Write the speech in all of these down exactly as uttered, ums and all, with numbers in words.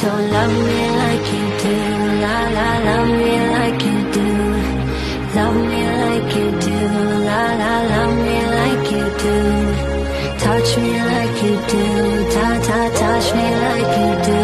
So love me like you do, la la, love me like you do. Love me like you do, la la, love me like you do. Touch me like you do, ta ta, touch me like you do.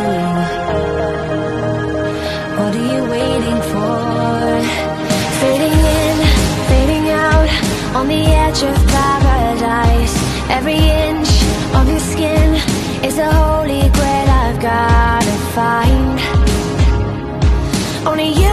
What are you waiting for? Fading in, fading out, on the edge of paradise. Every inch of your skin is a holy grail I've gotta find. Only you